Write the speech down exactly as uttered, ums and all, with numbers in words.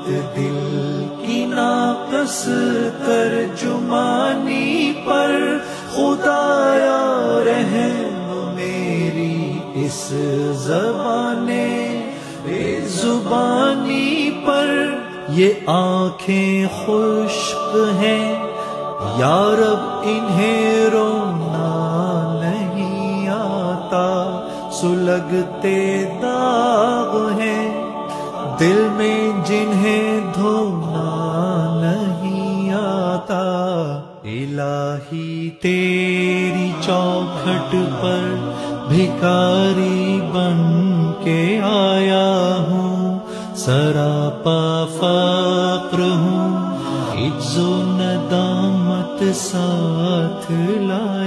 बात दिल की नाकस तर्जुमानी पर, खुदाया रहम मेरी इस ज़बाने बेज़ुबानी पर। ये आँखें खुश्क हैं या रब इन्हें रोना नहीं आता, सुलगते दाग हैं दिल में जिन्हें धोना नहीं आता। इलाही तेरी चौखट पर भिखारी बन के आया हूँ, सरापा फक्र हूँ, इज्जो नदामत साथ लाया।